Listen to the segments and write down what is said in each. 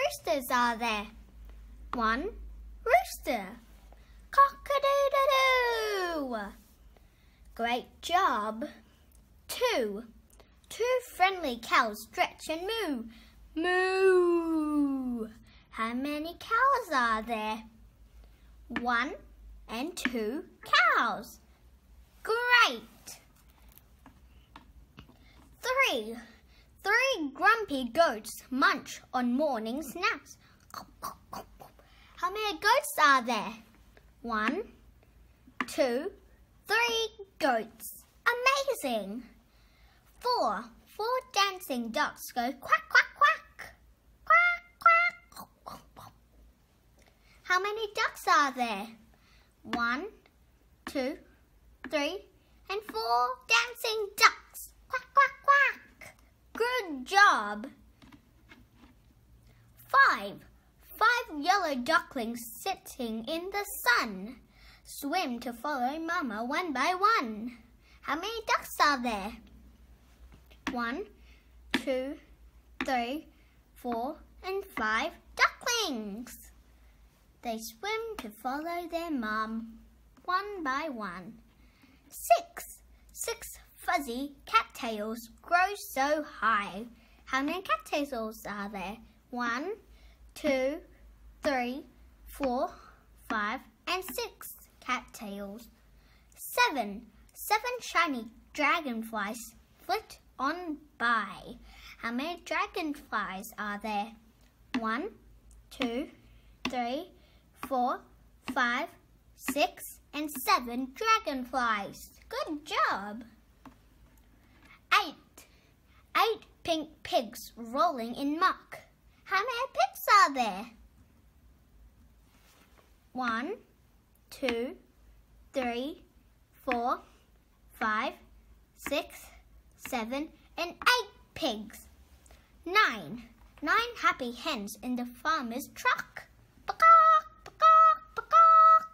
roosters are there? 1 rooster. Cock-a-doodle-doo. Great job. 2 friendly cows stretch and moo. Moo. How many cows are there? 1 and 2 cows. Great. 3 grumpy goats munch on morning snacks. How many goats are there? 1, 2, 3 goats. Amazing. 4 dancing ducks go quack, quack, quack. Quack, quack. How many ducks are there? 1, 2, 3, and 4 dancing ducks. Quack, quack, quack. Good job. 5 yellow ducklings sitting in the sun swim to follow Mama one by one. How many ducks are there? 1, 2, 3, 4, and 5 ducklings. They swim to follow their mum one by one. 6 fuzzy cattails grow so high. How many cattails are there? 1, 2, 3, 4, 5, and 6 cattails. 7 shiny dragonflies flit on by. How many dragonflies are there? 1, 2, 3, 4, 5, 6, and 7 dragonflies. Good job. 8 pink pigs rolling in muck. How many pigs are there? 1, 2, 3, 4, 5, 6, 7, and 8 pigs. 9 happy hens in the farmer's truck. Peacock, peacock, peacock.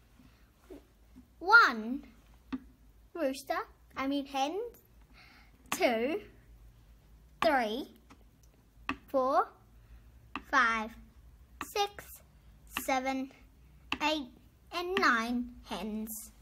1 hen. 2, 3, 4, 5, 6, 7, 8, and 9 hens.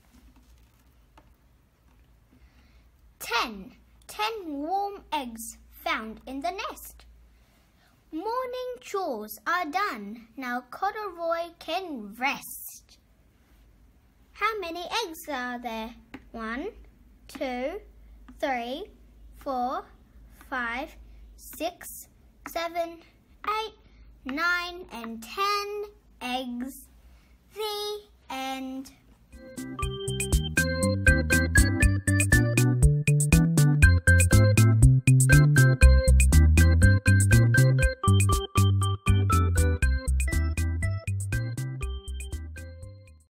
10 warm eggs found in the nest. Morning chores are done. Now Corduroy can rest. How many eggs are there? 1, 2, 3, 4, 5, 6, 7, 8, 9, and 10.